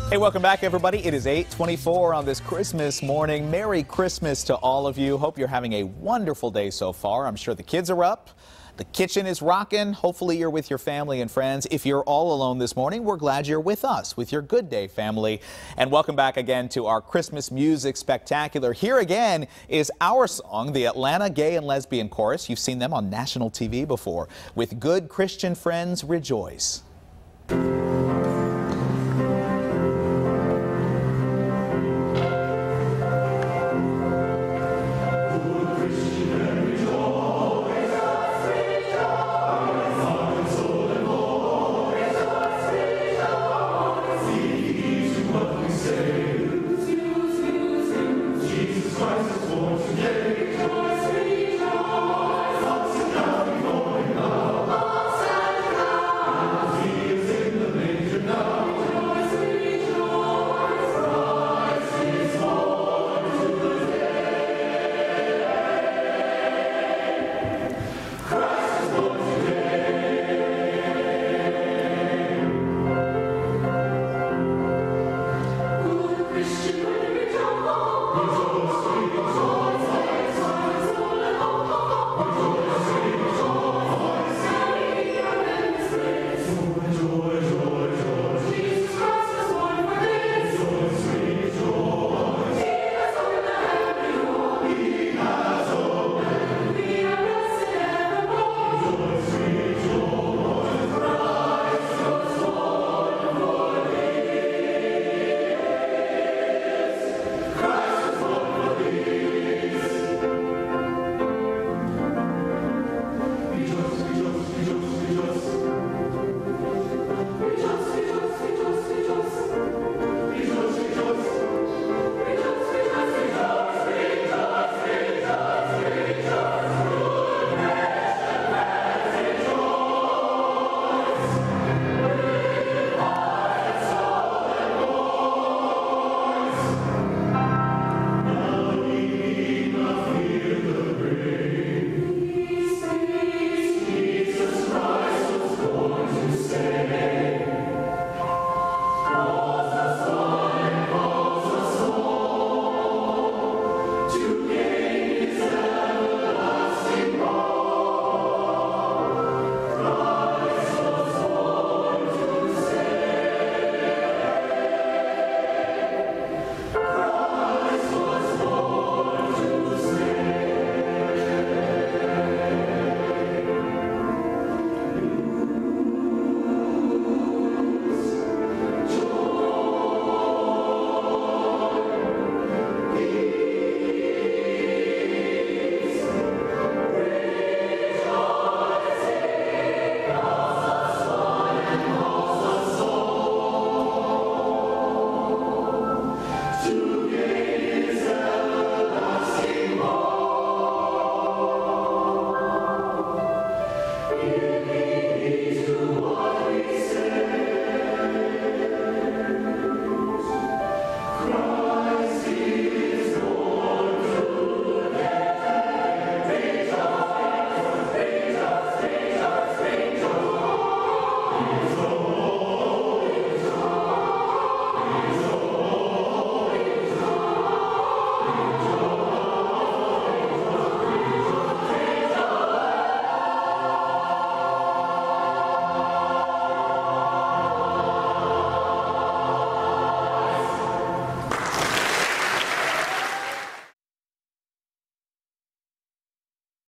Hey, welcome back, everybody. It is 8:24 on this Christmas morning. Merry Christmas to all of you. Hope you're having a wonderful day so far. I'm sure the kids are up. The kitchen is rocking. Hopefully you're with your family and friends. If you're all alone this morning, we're glad you're with us, with your Good Day family. And welcome back again to our Christmas Music Spectacular. Here again is our song, the Atlanta Gay and Lesbian Chorus. You've seen them on national TV before. With Good Christian Friends, Rejoice.